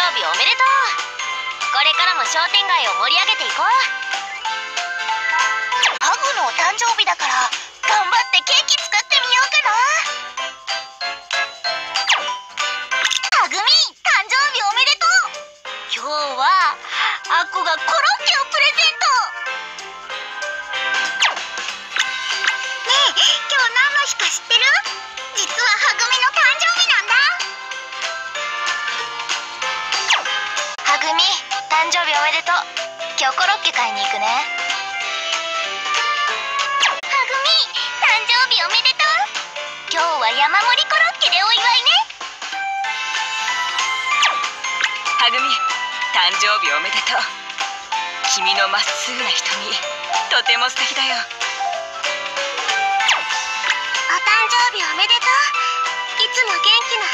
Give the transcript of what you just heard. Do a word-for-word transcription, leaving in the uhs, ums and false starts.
日おめでとう。これからも商店街を盛り上げていこう。ハグのお誕生日だから頑張ってケーキ作ってみようかな。はぐみ、誕生日おめでとう。今日はアッコがコロッケをプレゼント。ねえ、今日何の日か知ってる？実ははぐみの誕生日なんだ。はぐみ、誕生日おめでとう。今日コロッケ買いに行くね。はぐみ、誕生日おめでとう。今日は山盛りコロッケでお祝いね。 はぐみ、誕生日おめでとう。君のまっすぐな瞳、とても素敵だよ。 お誕生日おめでとう。いつも元気な